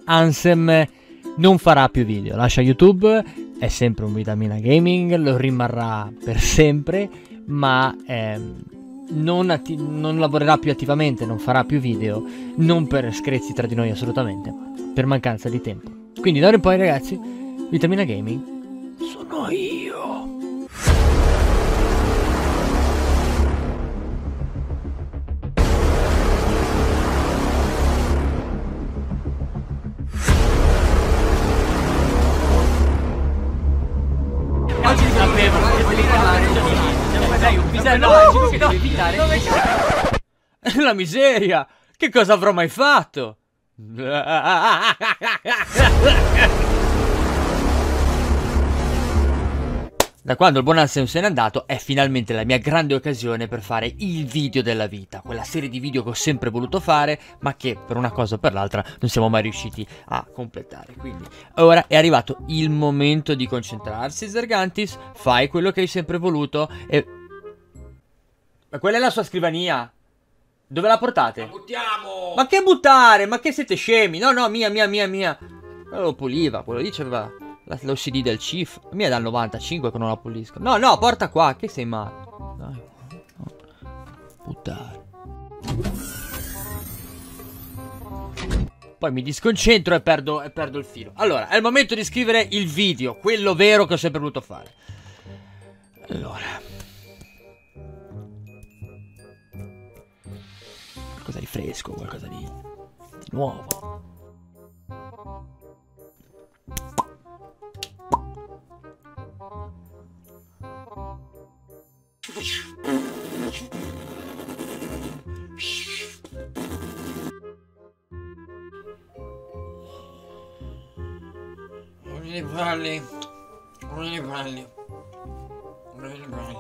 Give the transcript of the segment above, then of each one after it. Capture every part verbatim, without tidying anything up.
Ansem non farà più video, lascia YouTube, è sempre un Vitamina Gaming, lo rimarrà per sempre, ma ehm, non, non lavorerà più attivamente, non farà più video, non per screzi tra di noi assolutamente, ma per mancanza di tempo. Quindi da ora in poi, ragazzi, Vitamina Gaming sono io. Oggi sapevo che volevi parlare. Dai, un pisello magico che devi evitare. La miseria! Che cosa avrò mai fatto? Da quando il buon Ansem se n'è andato è finalmente la mia grande occasione per fare il video della vita, quella serie di video che ho sempre voluto fare ma che per una cosa o per l'altra non siamo mai riusciti a completare. Quindi ora è arrivato il momento di concentrarsi. Zergantis, fai quello che hai sempre voluto e... Ma quella è la sua scrivania? Dove la portate? La buttiamo! Ma che buttare? Ma che siete scemi? No, no, mia, mia, mia, mia. Quello lo puliva, quello lì c'aveva l'O C D del Chief. La mia è dal novantacinque che non la pulisco. No, no, porta qua, che sei matto. Dai, no. Buttare. Poi mi disconcentro e perdo, e perdo il filo. Allora, è il momento di scrivere il video, quello vero che ho sempre voluto fare. Allora... qualcosa di fresco, qualcosa di, di nuovo. Non ne parli, non ne parli, non ne parli.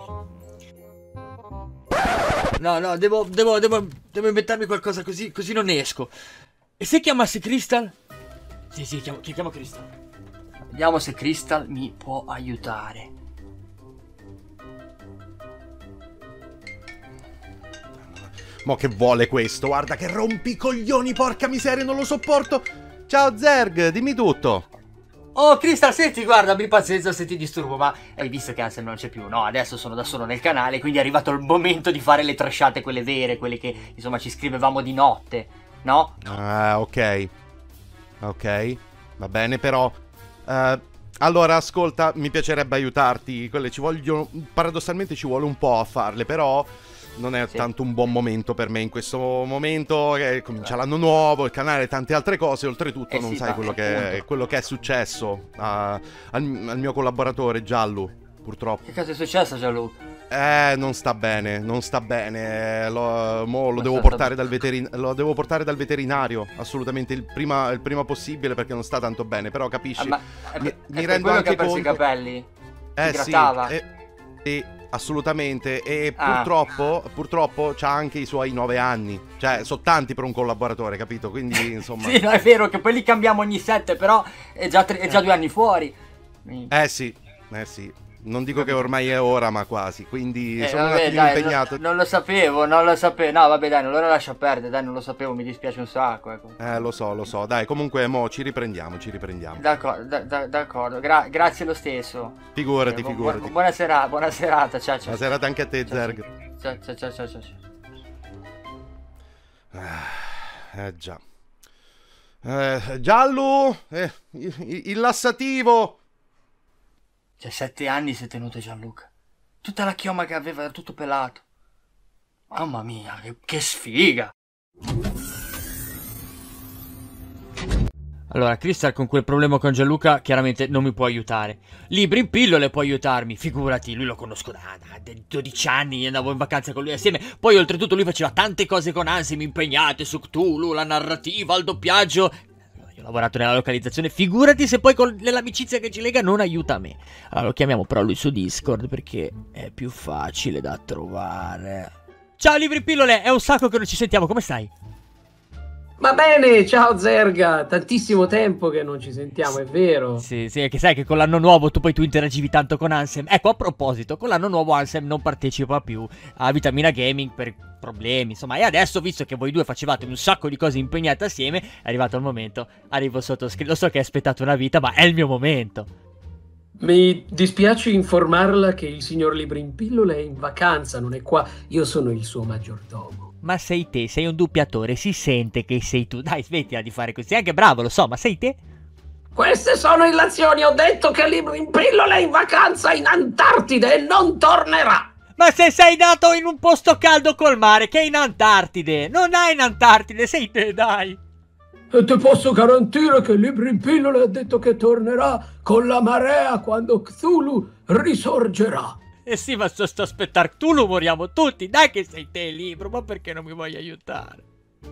No, no, devo, devo, devo, devo inventarmi qualcosa così, così non ne esco. E se chiamassi Crystal? Sì, sì, chiamo, chiamo Crystal. Vediamo se Crystal mi può aiutare. Mo che vuole questo? Guarda che rompi i coglioni, porca miseria, non lo sopporto. Ciao Zerg, dimmi tutto. Oh Crystal, senti, guarda, abbi pazienza se ti disturbo, ma hai visto che Ansem non c'è più, no? Adesso sono da solo nel canale, quindi è arrivato il momento di fare le trasciate, quelle vere, quelle che, insomma, ci scrivevamo di notte, no? Ah, ok. Ok, va bene, però... Uh, allora, ascolta, mi piacerebbe aiutarti, quelle ci vogliono... paradossalmente ci vuole un po' a farle, però... non è sì. tanto un buon momento per me in questo momento, che comincia l'anno nuovo, il canale, tante altre cose, oltretutto eh non sì, sai quello che, è, quello che è successo a, al, al mio collaboratore Giallo, purtroppo. Che cosa è successo, Giallo? Eh, non sta bene, non sta bene, lo, mo lo, devo portare dal veterin- lo devo portare dal veterinario, assolutamente il prima, il prima possibile, perché non sta tanto bene, però capisci, ah, ma mi, è, mi è rendo anche che ha perso conto... i capelli? Eh si grattava? Sì, e, e, assolutamente, e ah. purtroppo purtroppo c'ha anche i suoi nove anni, cioè sono tanti per un collaboratore, capito? Quindi insomma sì, no, è vero che poi li cambiamo ogni sette, però è già, tre, è già due anni fuori. Eh sì, eh sì, non dico che ormai è ora, ma quasi, quindi eh, sono vabbè, un attimo dai, impegnato. No, non lo sapevo, non lo sapevo, no vabbè dai, allora lascia perdere, dai, non lo sapevo, mi dispiace un sacco, ecco. Eh lo so, lo so, dai, comunque mo ci riprendiamo, ci riprendiamo. D'accordo, d'accordo, Gra grazie lo stesso. Figurati, eh, bu figurati. Bu buona serata, buona serata, ciao ciao. Buona serata anche a te, ciao, Zerg. Ciao ciao ciao ciao ciao. Ah, eh già. Eh, Giallo, eh, il, il lassativo. C'è sette anni si è tenuto Gianluca. Tutta la chioma che aveva era tutto pelato. Mamma mia, che, che sfiga! Allora, Crystal con quel problema con Gianluca chiaramente non mi può aiutare. Libri in pillole può aiutarmi, figurati, lui lo conosco da, da dodici anni, andavo in vacanza con lui assieme. Poi oltretutto lui faceva tante cose con Ansem impegnate su Cthulhu, la narrativa, il doppiaggio. Io ho lavorato nella localizzazione, figurati se poi con l'amicizia che ci lega non aiuta me. Allora lo chiamiamo però lui su Discord perché è più facile da trovare. Ciao Libri in pillole, è un sacco che non ci sentiamo, come stai? Va bene, ciao Zerga, tantissimo tempo che non ci sentiamo, è vero. Sì, sì, è che sai che con l'anno nuovo tu poi tu interagivi tanto con Ansem. Ecco, a proposito, con l'anno nuovo Ansem non partecipa più a Vitamina Gaming per problemi, insomma. E adesso, visto che voi due facevate un sacco di cose impegnate assieme, è arrivato il momento, arrivo sottoscritto. Lo so che hai aspettato una vita, ma è il mio momento. Mi dispiace informarla che il signor Librimpillole è in vacanza, non è qua, io sono il suo maggiordomo. Ma sei te, sei un doppiatore, si sente che sei tu. Dai, smettila di fare così, sei anche bravo, lo so, ma sei te? Queste sono illazioni, ho detto che Librimpillole è in vacanza in Antartide e non tornerà. Ma se sei nato in un posto caldo col mare, che è in Antartide, non hai in Antartide, sei te, dai. E ti posso garantire che Librimpillole ha detto che tornerà con la marea quando Cthulhu risorgerà. Eh sì, ma sto, sto aspettare Cthulhu, moriamo tutti, dai che sei te il libro, ma perché non mi vuoi aiutare?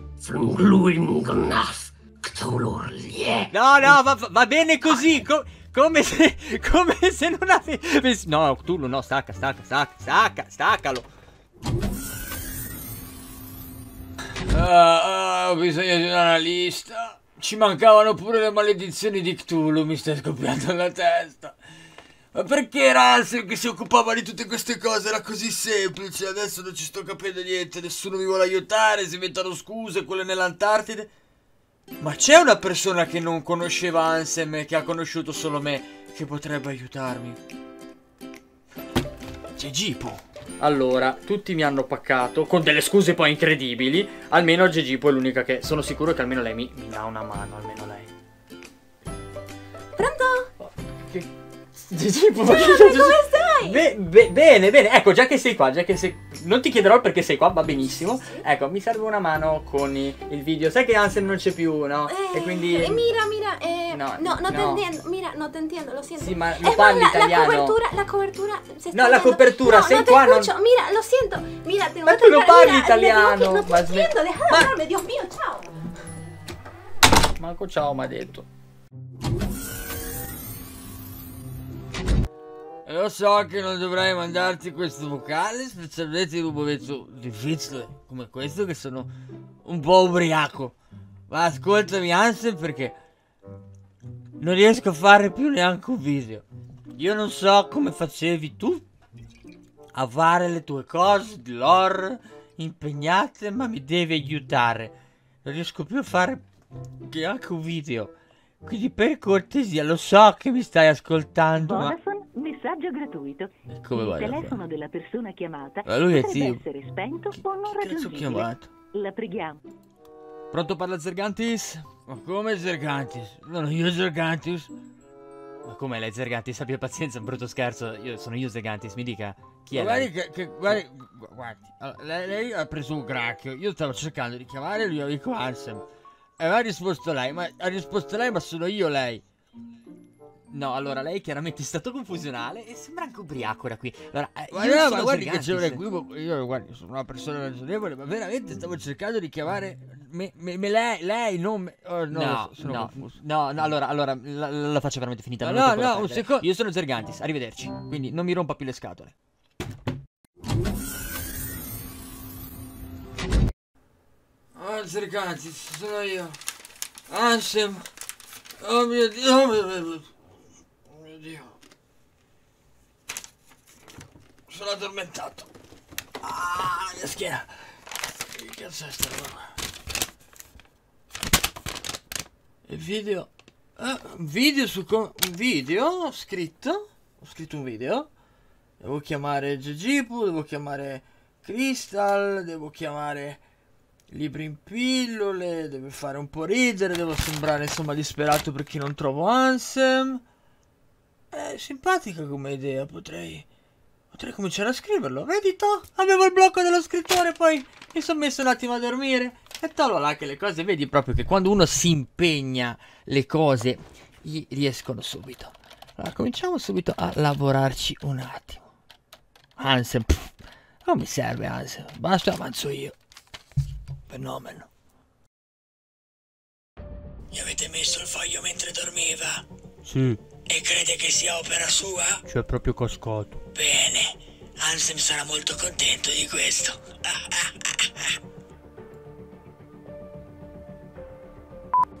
No, no, va, va bene così, co come se, come se non avevi... No, Cthulhu, no, stacca, stacca, stacca, stacca, staccalo. Ah, ho bisogno di un analista. Ci mancavano pure le maledizioni di Cthulhu, mi stai scoppiando la testa. Ma perché Ansem che si occupava di tutte queste cose era così semplice? Adesso non ci sto capendo niente, nessuno mi vuole aiutare, si inventano scuse, quelle nell'Antartide. Ma c'è una persona che non conosceva Ansem e che ha conosciuto solo me, che potrebbe aiutarmi? C'è Gipo. Allora, tutti mi hanno paccato, con delle scuse poi incredibili. Almeno Gipo è l'unica che... Sono sicuro che almeno lei mi, mi dà una mano, almeno lei. Pronto? Oh, che... Gipo, Ciao, come stai? Be be bene, bene, ecco, già che sei qua, già che sei... Non ti chiederò perché sei qua, va benissimo. Sì. Ecco, mi serve una mano con i, il video. Sai che Ansem non c'è più, no? Eh, e quindi... Eh, mira, mira, eh... No, no, no, no. te entiendo, mira, no te entiendo, lo siento. Sì, ma Eh, lo parli la, italiano. La cobertura, la cobertura... Se No, la copertura, no, sei no te qua, non... escucho. Mira, lo siento, mira, te Ma voy a tu non tocar, parli mira, italiano. me tengo que- No Ma te sme- entiendo, deja de Ma- hablarme, Dios mio, ciao. Manco ciao, mi ha detto. E lo so che non dovrei mandarti questo vocale, specialmente in un momento difficile come questo, che sono un po' ubriaco. Ma ascoltami, Ansem, perché non riesco a fare più neanche un video. Io non so come facevi tu a fare le tue cose di lore impegnate, ma mi devi aiutare. Non riesco più a fare neanche un video. Quindi per cortesia, lo so che mi stai ascoltando, ma... Vodafone, messaggio gratuito. Come Il vai a telefono fare? della persona chiamata Ma lui è potrebbe zio. essere spento o non Che cazzo ho raggiungibile. chiamato? La preghiamo. Pronto, parla Zergantis? Ma come Zergantis? Sono io Zergantis? Ma come lei Zergantis? Abbia pazienza, un brutto scherzo. Io sono io Zergantis, mi dica. Chi è lei? Guardi che, che guardi, gu- guardi. Allora, lei, lei ha preso un gracchio. Io stavo cercando di chiamare il mio amico Ansem. E aveva risposto lei, ma ha risposto lei, ma sono io lei. No, allora lei chiaramente è stato confusionale e sembra anche ubriaco da qui. Allora, eh, Ma io no, sono ma guardi che Zergantis. c'è un equivoco. Io guardi, sono una persona ragionevole, ma veramente stavo cercando di chiamare me, me, me lei, lei, non me. Oh, no, No, sono no, confuso. no, no, allora, allora la, la faccio veramente finita. Ma non ho no, tempo da no, un perdere. secondo. Io sono Zergantis, arrivederci. Quindi non mi rompa più le scatole. Ah, Zergantis, sono io. Ansem. Oh mio Dio, oh mio, oh mio Dio. Sono addormentato. Ah, la mia schiena. Che cazzo è sta roba? Il video. Ah, un video su com un video ho scritto. Ho scritto un video. Devo chiamare Gigipu, devo chiamare Crystal, devo chiamare Libri in pillole, devo fare un po' ridere, devo sembrare insomma disperato perché non trovo Ansem. È simpatica come idea, potrei potrei cominciare a scriverlo. Vedi to? Avevo il blocco dello scrittore, poi mi sono messo un attimo a dormire e tolo là che le cose, vedi proprio che quando uno si impegna le cose gli riescono subito. Allora cominciamo subito a lavorarci un attimo. Ansem, pff, non mi serve Ansem, basta avanzo io. Fenomeno. Gli avete messo il foglio mentre dormiva? Sì. E crede che sia opera sua? C'è proprio cascato. Bene, Ansem sarà molto contento di questo.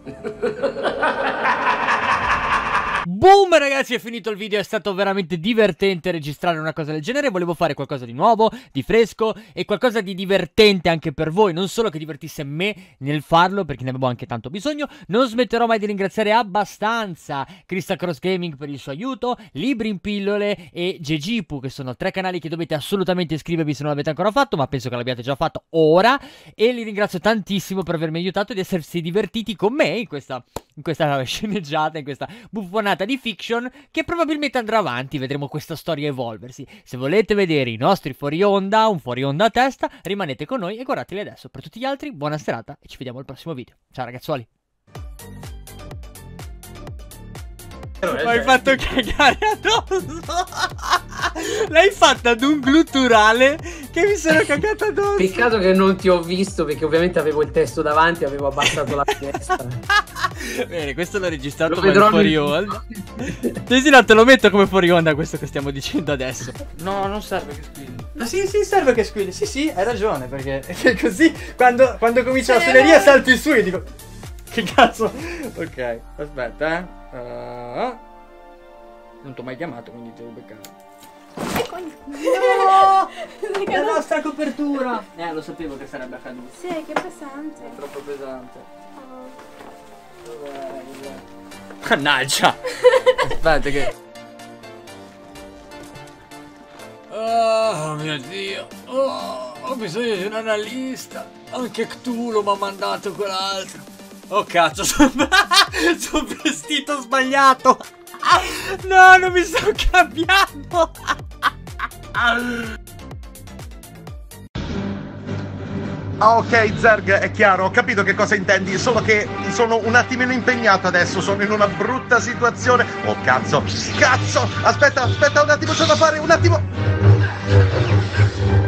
Boom ragazzi, è finito il video, è stato veramente divertente registrare una cosa del genere. Volevo fare qualcosa di nuovo, di fresco e qualcosa di divertente anche per voi. Non solo che divertisse me nel farlo, perché ne avevo anche tanto bisogno. Non smetterò mai di ringraziare abbastanza Crystal Cross Gaming per il suo aiuto, Libri in Pillole e Gegipu, che sono tre canali che dovete assolutamente iscrivervi se non l'avete ancora fatto, ma penso che l'abbiate già fatto ora. E li ringrazio tantissimo per avermi aiutato e di essersi divertiti con me in questa, in questa sceneggiata, in questa buffonata di fiction che probabilmente andrà avanti. Vedremo questa storia evolversi. Se volete vedere i nostri fuori onda, un fuori onda a testa, rimanete con noi e guardateli adesso. Per tutti gli altri, buona serata e ci vediamo al prossimo video. Ciao ragazzuoli. Mi hai fatto cagare addosso. L'hai fatta ad un glutturale che mi sono cagato addosso. Peccato che non ti ho visto, perché ovviamente avevo il testo davanti e avevo abbassato la finestra. Bene, questo l'ho registrato Lo come vedrò fuori nel- onda. Sì, sì, no, te lo metto come fuori onda questo che stiamo dicendo adesso. No, non serve che squilli. Ah, sì, sì, serve che squilli. Sì, sì, hai ragione, perché così quando, quando comincia la suoneria salti su e dico... Che cazzo? Ok, aspetta, eh. Uh, non ti ho mai chiamato, quindi devo beccare. No! La nostra copertura! Eh, lo sapevo che sarebbe accaduto. Sì, che pesante. È troppo pesante. Oh. Dov'è? Dov'è? Mannaggia! Aspetta che... Oh mio Dio! Oh, ho bisogno di un analista! Anche Cthulhu mi ha mandato quell'altro! Oh cazzo, sono son vestito sbagliato! No, non mi sto cambiando! Ah, ok, Zerg, è chiaro, ho capito che cosa intendi, solo che sono un attimino impegnato adesso, sono in una brutta situazione. Oh, cazzo, cazzo, aspetta, aspetta un attimo, c'ho da fare, un attimo.